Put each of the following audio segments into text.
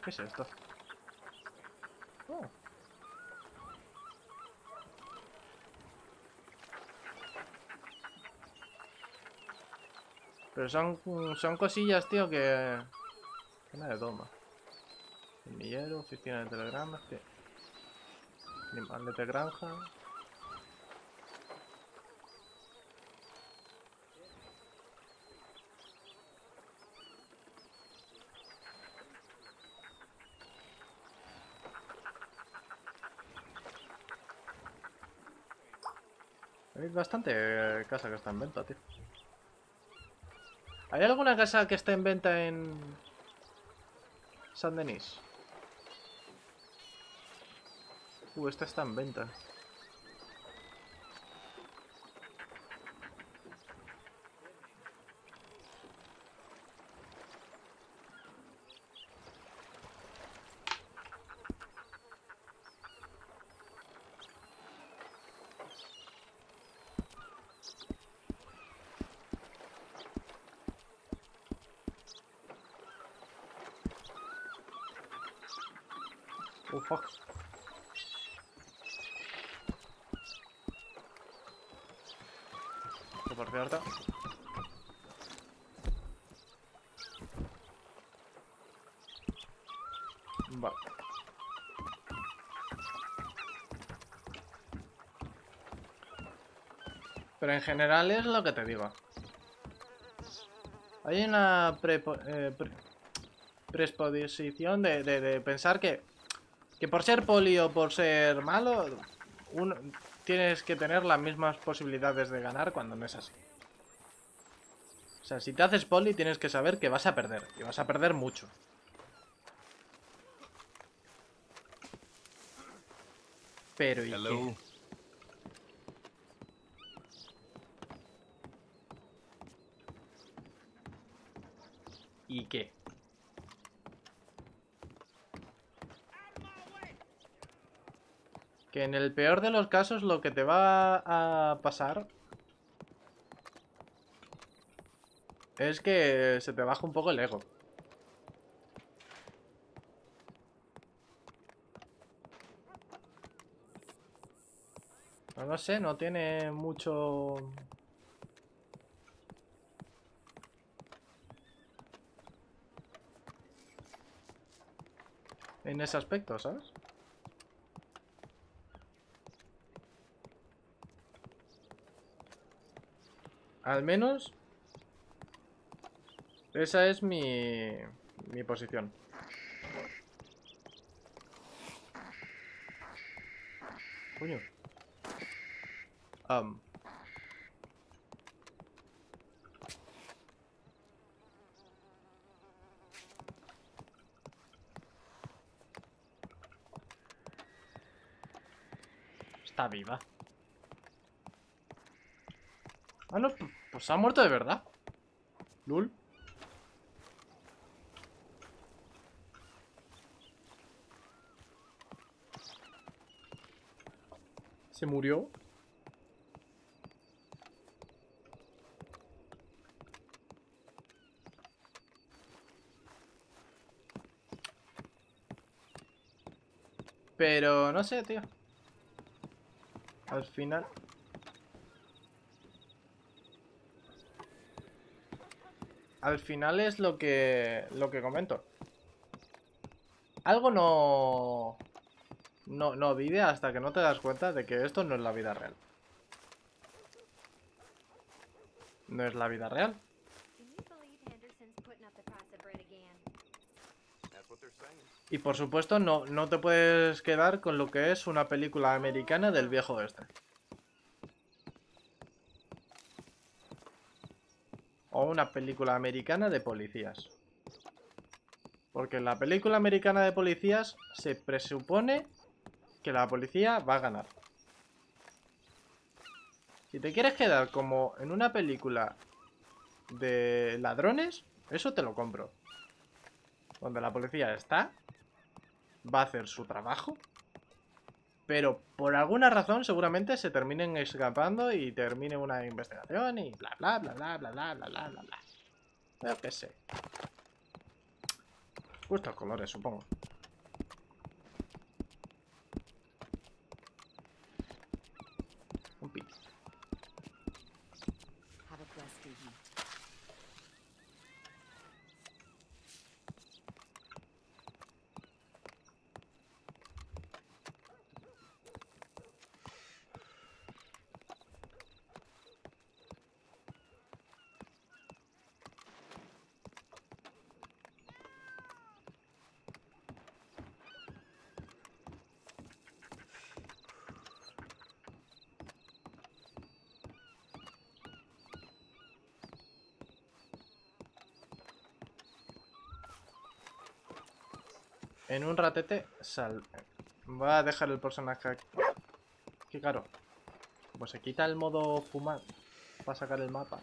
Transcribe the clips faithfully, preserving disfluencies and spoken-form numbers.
¿Qué es esto? Oh. Pero son, son cosillas, tío, que... que nadie toma. Semillero, oficina de telegramas, que... animal de granja. Hay bastante casa que está en venta, tío. ¿Hay alguna casa que esté en venta en San Denis? Uh, esta está en venta. Oh, fuck. ¿Qué por cierto? Vale. Pero en general es lo que te digo. Hay una prepo, eh, pre, predisposición de, de, de pensar que, que por ser poli o por ser malo, uno, tienes que tener las mismas posibilidades de ganar cuando no es así. O sea, si te haces poli tienes que saber que vas a perder. Y vas a perder mucho. Pero ¿y Hello. qué? ¿Y qué? Que en el peor de los casos lo que te va a pasar es que se te baja un poco el ego. No lo sé, no tiene mucho... en ese aspecto, ¿sabes? Al menos esa es mi, mi posición. Coño. Um. Está viva. Ah, no, pues se ha muerto de verdad. Lul. Se murió. Pero no sé, tío. Al final... Al final es lo que... Lo que comento. Algo no... No, no vive hasta que no te das cuenta de que esto no es la vida real. No es la vida real. Y por supuesto no, no te puedes quedar con lo que es una película americana del viejo oeste. O una película americana de policías. Porque en la película americana de policías se presupone que la policía va a ganar. Si te quieres quedar como en una película de ladrones, eso te lo compro. Donde la policía está, va a hacer su trabajo, pero por alguna razón seguramente se terminen escapando y termine una investigación y bla bla bla bla bla bla bla bla bla bla. Yo qué sé. Gustos colores, supongo. Un pi. Have a blessed evening. En un ratete sal... Voy a dejar el personaje aquí. Qué caro. Pues se quita el modo fumar para sacar el mapa.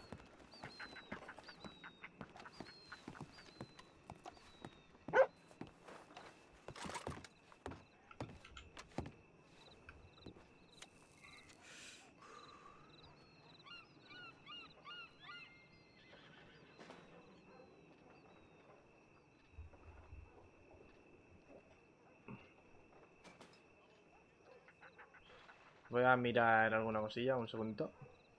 Voy a mirar alguna cosilla, un segundito.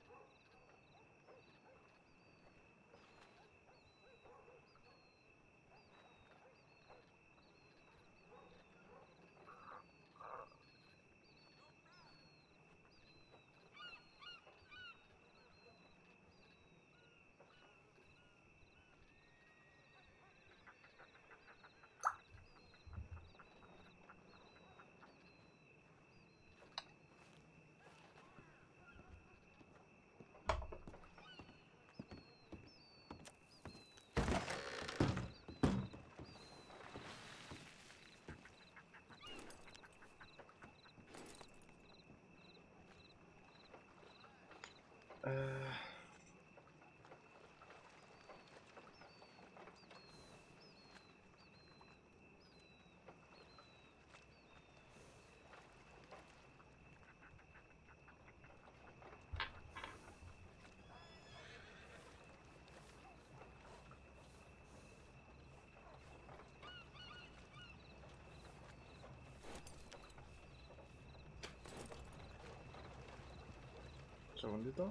Eh... Un segundito.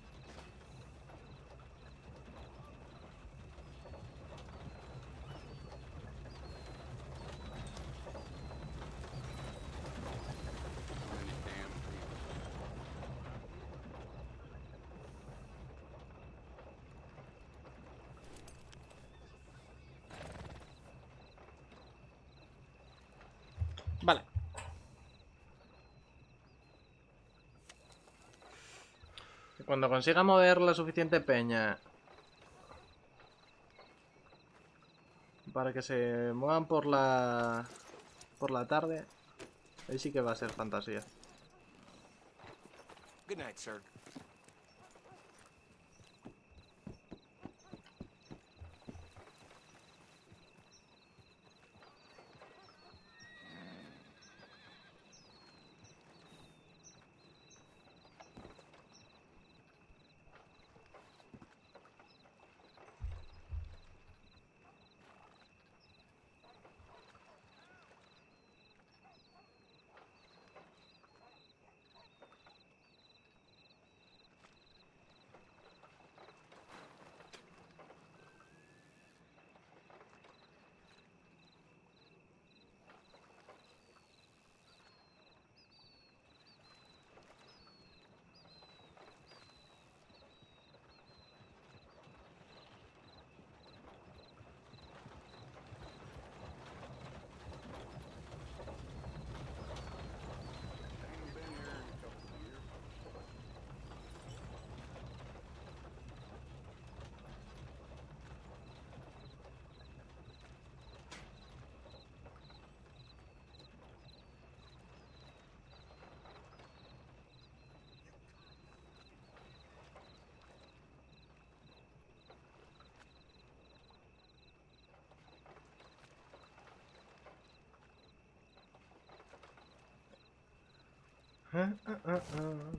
Vale. Cuando consiga mover la suficiente peña para que se muevan por la por la tarde, ahí sí que va a ser fantasía. Good night, sir. Uh, uh, uh, uh.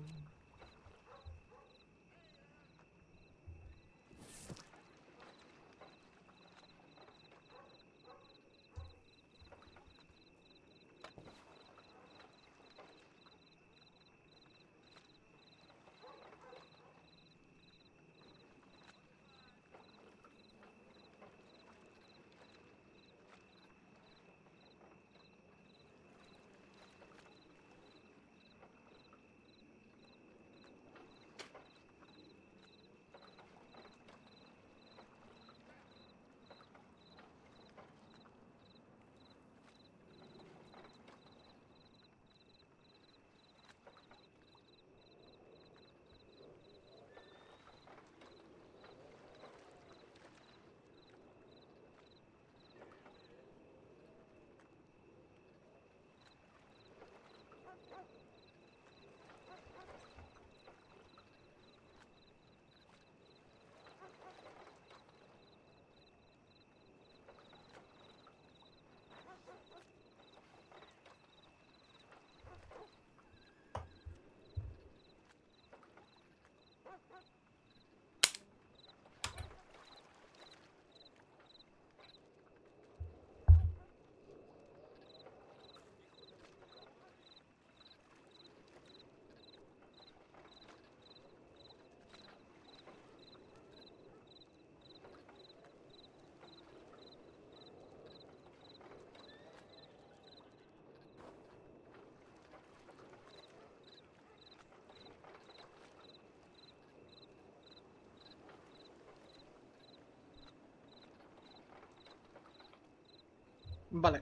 Vale.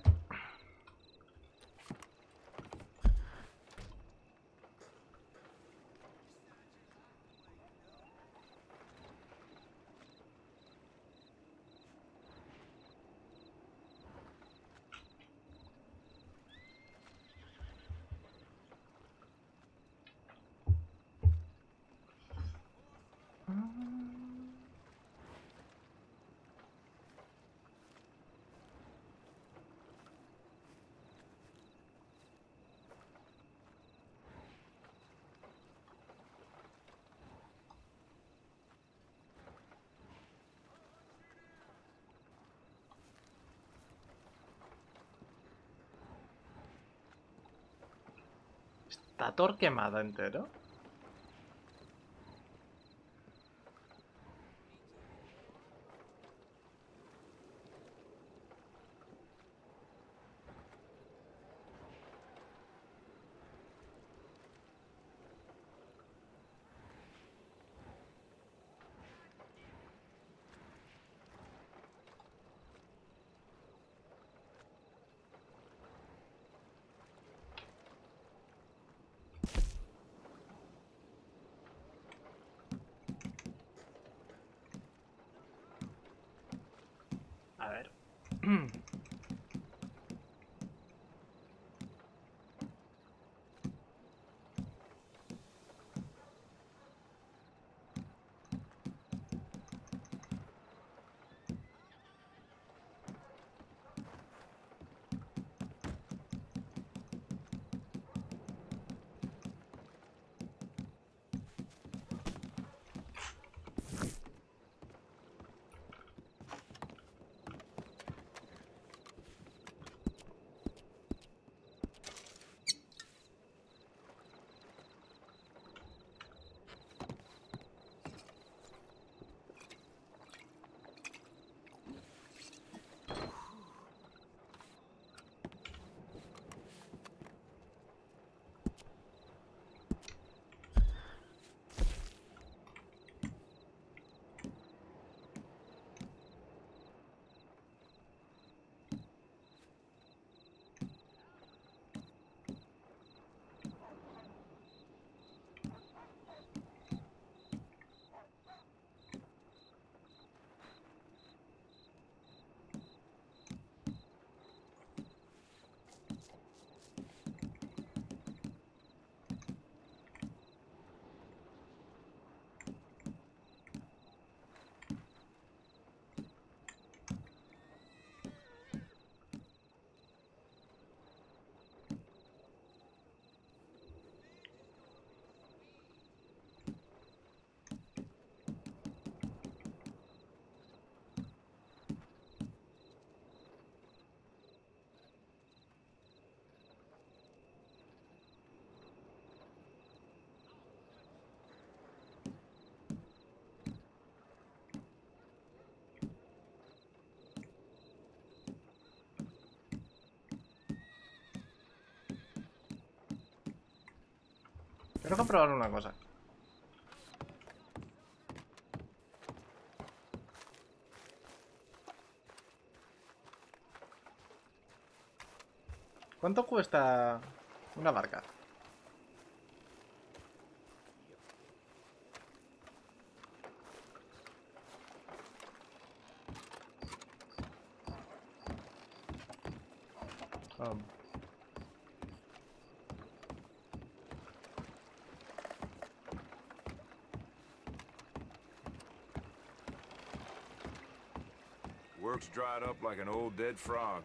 ¿Está torquemada entero? A ver. Quiero comprobar una cosa. ¿Cuánto cuesta una barca? Um, Work's dried up like an old dead frog.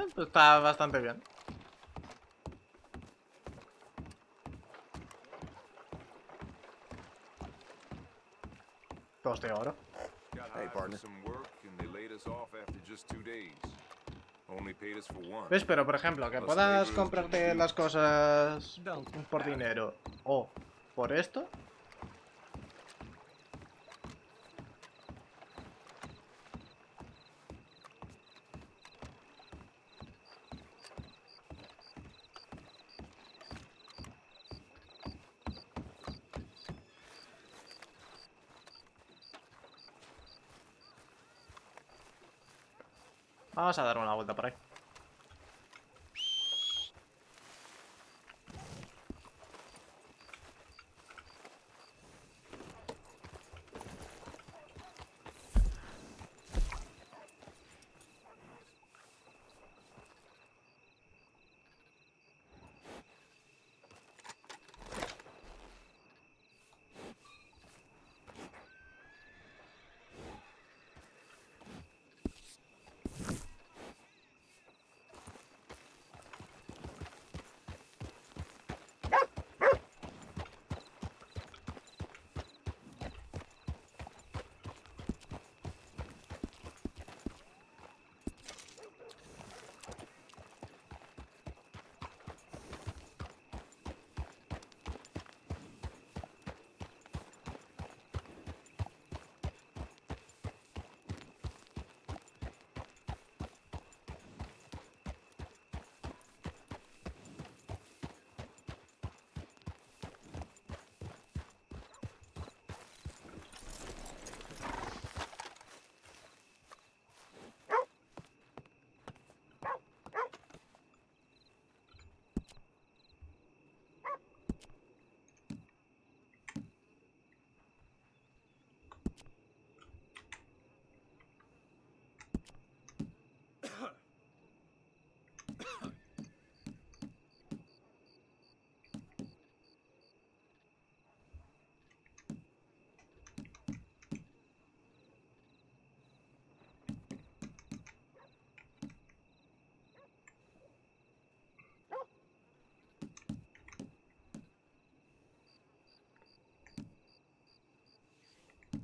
pues está bastante bien. Dos de oro. Got Hey, hired for partner. some work and they laid us off after just two days. Only paid us for one. ¿Ves? Pero por ejemplo, que puedas comprarte las cosas por dinero o por esto. Vamos a dar una vuelta por ahí.